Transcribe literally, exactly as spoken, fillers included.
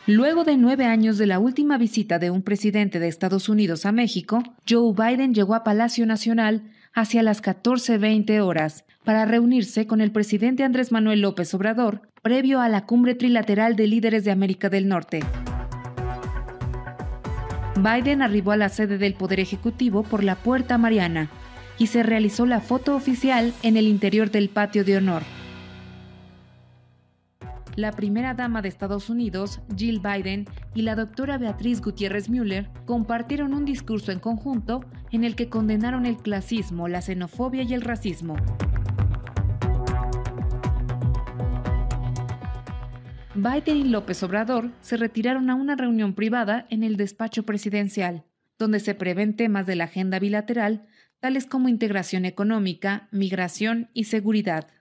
Luego de nueve años de la última visita de un presidente de Estados Unidos a México, Joe Biden llegó a Palacio Nacional hacia las catorce veinte horas para reunirse con el presidente Andrés Manuel López Obrador previo a la cumbre trilateral de líderes de América del Norte. Biden arribó a la sede del Poder Ejecutivo por la Puerta Mariana y se realizó la foto oficial en el interior del patio de honor. La primera dama de Estados Unidos, Jill Biden, y la doctora Beatriz Gutiérrez Müller compartieron un discurso en conjunto en el que condenaron el clasismo, la xenofobia y el racismo. Biden y López Obrador se retiraron a una reunión privada en el despacho presidencial, donde se prevén temas de la agenda bilateral, tales como integración económica, migración y seguridad.